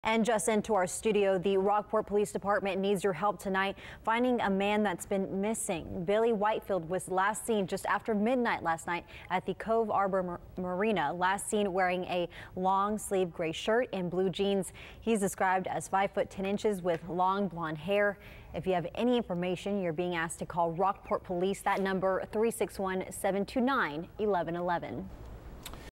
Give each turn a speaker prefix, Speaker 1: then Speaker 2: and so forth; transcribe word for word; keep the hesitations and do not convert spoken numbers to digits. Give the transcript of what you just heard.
Speaker 1: And just into our studio, the Rockport Police Department needs your help tonight finding a man that's been missing. Billy Whitefield was last seen just after midnight last night at the Cove Arbor Mar Marina, last seen wearing a long sleeve gray shirt and blue jeans. He's described as five foot ten inches with long blonde hair. If you have any information, you're being asked to call Rockport Police. That number three six one, seven two nine, one one one one.